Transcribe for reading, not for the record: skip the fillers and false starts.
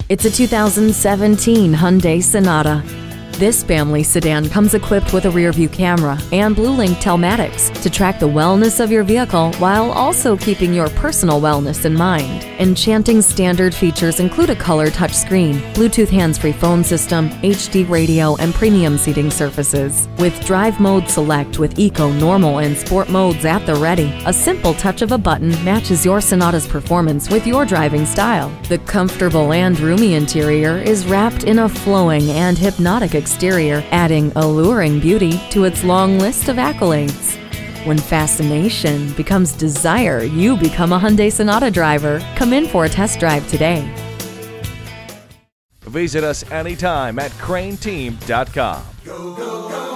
It's a 2017 Hyundai Sonata. This family sedan comes equipped with a rear-view camera and Blue-Link telematics to track the wellness of your vehicle while also keeping your personal wellness in mind. Enchanting standard features include a color touchscreen, Bluetooth hands-free phone system, HD radio, and premium seating surfaces. With Drive Mode Select with Eco, Normal, and Sport modes at the ready, a simple touch of a button matches your Sonata's performance with your driving style. The comfortable and roomy interior is wrapped in a flowing and hypnotic exterior, adding alluring beauty to its long list of accolades. When fascination becomes desire, you become a Hyundai Sonata driver. Come in for a test drive today. Visit us anytime at crainteam.com.